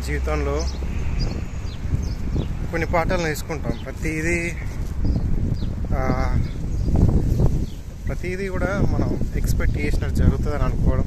జీవితంలో కొన్ని పాఠాలు నేర్చుకుంటాం. ప్రతిదీ కూడా మనం ఎక్స్పెక్ట్ చేసినట్టు జరుగుతుందని అనుకోవడం.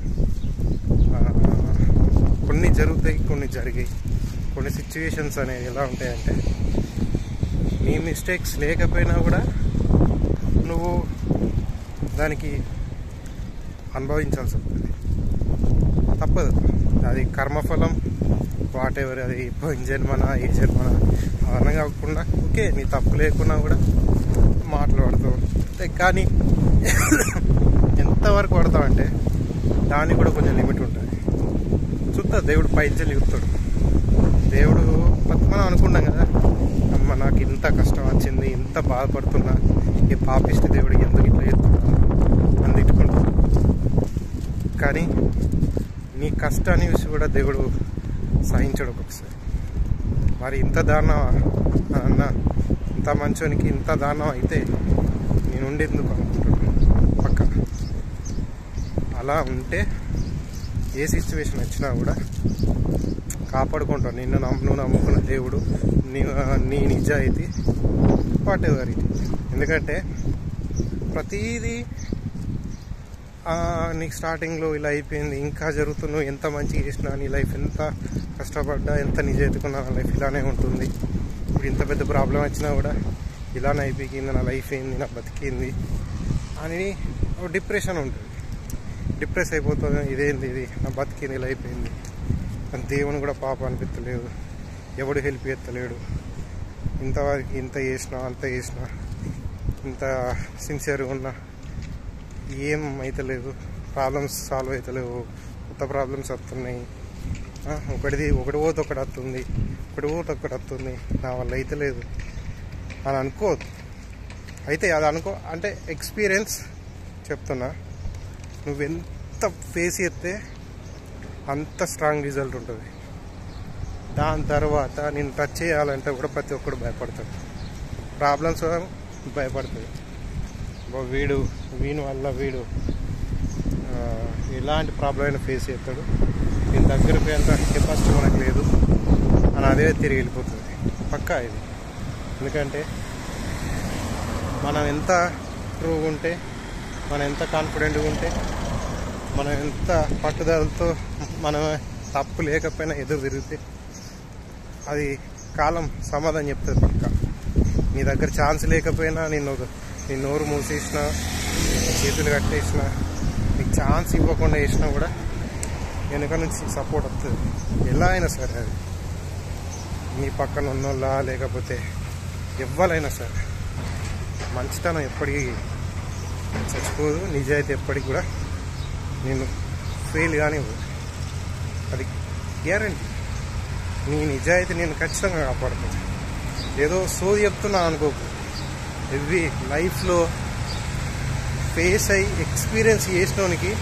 కొన్ని జరుగుతాయి, కొన్ని జరిగాయి. కొన్ని సిచ్యువేషన్స్ అనేవి ఎలా ఉంటాయంటే, నీ మిస్టేక్స్ లేకపోయినా కూడా నువ్వు దానికి అనుభవించాల్సి వస్తుంది. తప్పదు, అది కర్మఫలం. వాట్ ఎవర్, అది పోయిన జన్మన ఈ జన్మన అవన్నీ కాకుండా ఓకే, నీ తప్పు లేకున్నా కూడా మాట్లాడుతావు. కానీ ఎంతవరకు పడతావంటే దానికి కూడా కొంచెం లిమిట్ ఉంటుంది. చూస్తా దేవుడు పైంచలు చూస్తాడు. దేవుడు మనం అనుకున్నాం కదా, అమ్మ నాకు ఇంత కష్టం వచ్చింది, ఇంత బాధపడుతున్నా, ఈ పాపిష్టి దేవుడు ఎందుకు ఇట్లా చేస్తున్నాను అని తిట్టుకుంటాడు. కానీ నీ కష్టాన్ని చూసి కూడా దేవుడు సహించడు ఒక్కొక్కసారి. మరి ఇంత దారుణం అన్న, ఇంత మంచోనికి ఇంత దారుణం అయితే నేను ఉండేందుకు అనుకుంటున్నాను. పక్క అలా ఉంటే ఏ సిచ్యువేషన్ వచ్చినా కూడా కాపాడుకుంటాను. నువ్వు నమ్ముకున్న దేవుడు, నీ నిజాయితీ, వాట్ ఎవర్ ఇట్. ఎందుకంటే ప్రతీదీ నీకు స్టార్టింగ్లో ఇలా అయిపోయింది, ఇంకా జరుగుతున్నావు, ఎంత మంచిగా చేసినా నీ లైఫ్, ఎంత కష్టపడ్డా, ఎంత నిజాయితీకున్నా నా లైఫ్ ఇలానే ఉంటుంది. ఇప్పుడు ఇంత పెద్ద ప్రాబ్లం వచ్చినా కూడా ఇలానే అయిపోయింది, నా లైఫ్ ఏంది, నా బతికింది అని డిప్రెషన్ ఉంటుంది. డిప్రెస్ అయిపోతుంది, ఇదేంది ఇది, నా బతికింది ఇలా అయిపోయింది అని. దేవుని కూడా పాప అనిపించలేదు, ఎవడు హెల్ప్ చేస్తలేడు, ఇంతవరకు ఇంత చేసినా అంత చేసినా, ఇంత సిన్సియర్గా ఉన్నా ఏం అవుతలేదు, ప్రాబ్లమ్స్ సాల్వ్ అవుతలేవు, కొత్త ప్రాబ్లమ్స్ వస్తున్నాయి. ఒకటి పోతే ఒకటి వస్తుంది, ఒకటి వస్తుంది, నా వల్ల అవుతలేదు అని అనుకోవద్దు. అయితే అది అంటే ఎక్స్పీరియన్స్ చెప్తున్నా, నువ్వెంత ఫేస్ చేస్తే అంత స్ట్రాంగ్ రిజల్ట్ ఉంటుంది. దాని తర్వాత నేను టచ్ చేయాలంటే కూడా ప్రతి ఒక్కడు భయపడతాడు, ప్రాబ్లమ్స్ కూడా భయపడుతుంది. వీని వల్ల వీడు ఎలాంటి ప్రాబ్లం అయినా ఫేస్ చేస్తాడు, దీని దగ్గరికి అంత కెపాసిటీ మనకు లేదు అని అదే తిరిగి వెళ్ళిపోతుంది పక్కా ఇది. ఎందుకంటే మనం ఎంత ట్రూగా ఉంటే, మనం ఎంత కాన్ఫిడెంట్గా ఉంటే, మనం ఎంత పట్టుదలతో, మనం తప్పు లేకపోయినా ఎదురు తిరిగితే అది కాలం సమాధానం చెప్తుంది పక్కా. నీ దగ్గర ఛాన్స్ లేకపోయినా నీ నోరు మూసేసినా, చేతులు కట్టేసినా, నీకు ఛాన్స్ ఇవ్వకుండా వేసినా కూడా వెనుక నుంచి సపోర్ట్ వస్తుంది. ఎలా అయినా సరే, అది నీ పక్కన ఉన్నోళ్ళ లేకపోతే ఎవ్వరైనా సరే, మంచితనం ఎప్పటికీ చచ్చిపోదు, నిజాయితీ ఎప్పటికి కూడా నేను ఫెయిల్ కానివ్వదు, అది గ్యారంటీ. నీ నిజాయితీ నేను ఖచ్చితంగా కాపాడుతాను. ఏదో సోది చెప్తున్నాను అనుకోకు. ఇవి లైఫ్లో ఫేస్ అయ్యి ఎక్స్పీరియన్స్ చేసినోనికి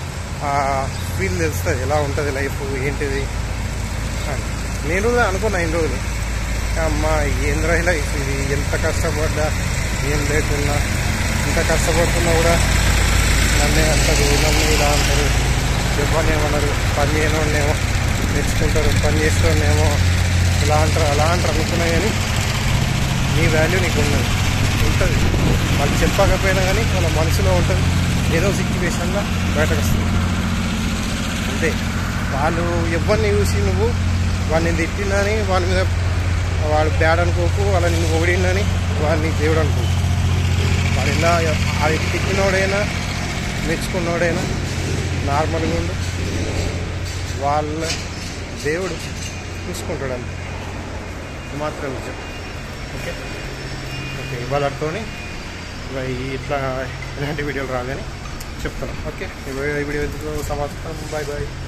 ఫీల్ తెలుస్తుంది, ఎలా ఉంటుంది లైఫ్ ఏంటిది అని. నేను కూడా అనుకున్నా ఇన్ని రోజులు, అమ్మా ఏంద్రా లైఫ్ ఇది, ఎంత కష్టపడ్డా ఏం లేకున్నా, ఇంత కష్టపడుతున్నా కూడా నన్నే అంటారు, నన్ను ఇలా అంటారు, ఎవరినేమన్నారు, పని చేయనోడేమో మెచ్చుకుంటారు, పని చేసేవాడినేమో ఇలా అంటారు, అలా అంటారు అనుకున్నా. కానీ నీ వాల్యూ నీకు ఉంటుంది. వాళ్ళు చెప్పకపోయినా కానీ వాళ్ళ మనసులో ఉంటుంది, ఏదో సిచ్యువేషన్లో బయటకు వస్తుంది అంతే. వాళ్ళు ఎవరిని చూసి నువ్వు వాడిని తిట్టినని వాడి మీద వాడు బ్యాడ్ అనుకోకు, వాళ్ళని నిన్ను పొగిడిందని వాడిని దేవుడు అనుకోకు. వాడు ఇలా అది తిట్టినోడైనా మెచ్చుకున్నోడైనా నార్మల్గా ఉండు, వాళ్ళ దేవుడు చూసుకుంటాడు అంతే. మాత్రం విషయం. ఓకే ఓకే, ఇవాళతోని ఇట్లా ఇలాంటి వీడియోలు రాగానే చెప్తాను. ఓకే, ఈ వీడియో ఎందుకు సమాప్తం. Bye bye.